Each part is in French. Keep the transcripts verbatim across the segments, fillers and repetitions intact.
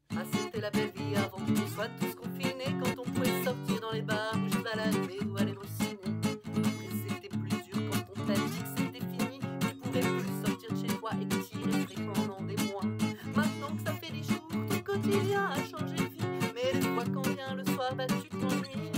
Ah, c'était la belle vie avant qu'on soit tous confinés, quand on pouvait sortir dans les bars où je baladais ou aller au ciné. Après c'était plus dur quand on t'a dit que c'était fini, tu pouvais plus sortir de chez toi et que t'y restais pendant des mois. Maintenant que ça fait dix jours, ton quotidien a changé de vie, mais des fois quand vient le soir, bah tu t'ennuies.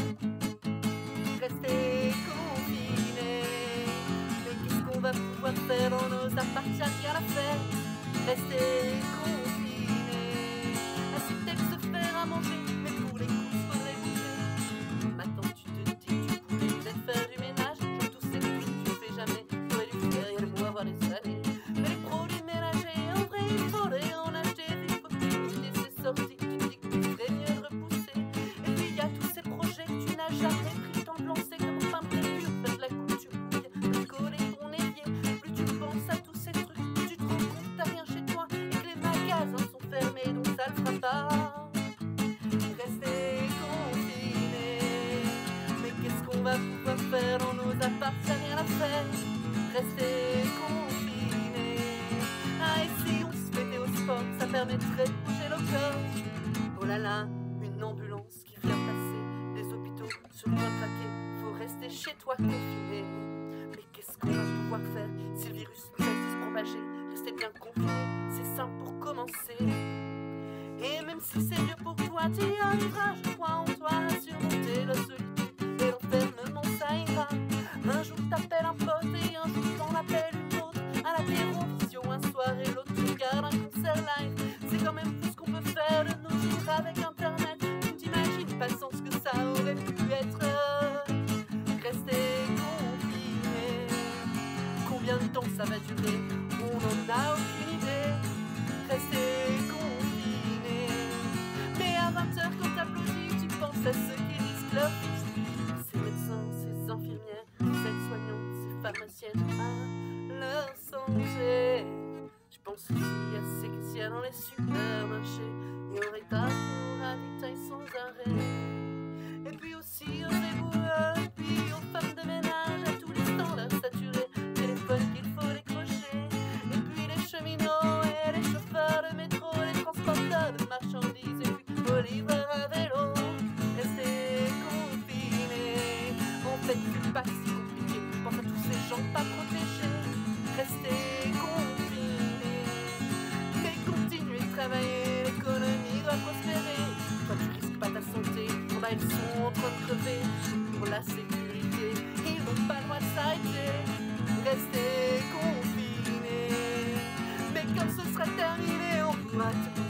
Rester confiné, mais qu'est-ce qu'on va pouvoir faire dans nos apparts, y'a rien à faire. Rester confiné, ah c'est peut-être se faire à manger, mais pour les courses faudrait bouger. Maintenant tu te dis que tu pourrais peut-être faire du ménage, genre tous ces trucs que tu fais jamais, t'aurais dû faire, y'a le mot avoir des années. Mais les produits ménagers, en vrai il faudrait en acheter, il faut que tu l'idée c'est sorti, tu te dis que tu ferais mieux de repousser. Et puis y'a tous ces projets que tu n'as jamais pris le temps de lancer, comme peindre les murs, faire de la couture, de coller ton évier. Plus tu penses à tous ces trucs, plus tu te rends compte que t'as rien chez toi et que les magasins sont fermés, donc ça le fera pas. Rester confiné, mais qu'est-ce qu'on va pouvoir faire dans nos apparts, y'a rien à faire. Rester confiné, ah et si on se mettait au sport, ça permettrait de bouger le corps. Oh là là, une ambulance qui vient passer, des hôpitaux sur le point de craquer, faut rester chez toi confiné. Mais qu'est-ce qu'on va pouvoir faire si le virus nous laisse se propager? Rester bien confiné, c'est simple pour commencer. Et même si c'est dur pour toi, tu y arriveras, je crois en toi, à surmonter la solitude et l'enfermement, ça ira. Un jour t'appelles un pote et un jour t'en appelles une autre, à l'apéro, visio un soir et l'autre tu regardes un concert live. C'est quand même tout ce qu'on peut faire de nos jours avec internet. Tu t'imagines pas sans ce que ça aurait pu être. Rester confiné, combien de temps ça va durer? On n'en a aucune idée. Rester confiné, mais à vingt heures quand t'applaudis, tu penses à ceux qui risquent leur vie. Ces médecins, ces infirmières, ces aides-soignantes, ces pharmaciennes, à leur songer. Je pense aussi à ces caissières dans les supermarchés et aux rédacteurs à détail sans arrêt. Et puis aussi aux éboueurs, et puis aux femmes de ménage, à tous les standards saturés, téléphones qu'il faut décrocher. Et puis les cheminots et les chauffeurs de métro, les transporteurs de marchandises, et puis aux livreurs à vélo. Rester confiné, en fait c'est pas si compliqué, pense à tous ces gens pas protégés. Rester confiné, mais continuer de travailler, l'économie doit prospérer. Toi tu risques pas ta santé, oh bah ils sont en train de crever. Pour la sécurité, ils n'ont pas le droit de s'arrêter. Rester confiné, mais quand ce sera terminé, on pourra tout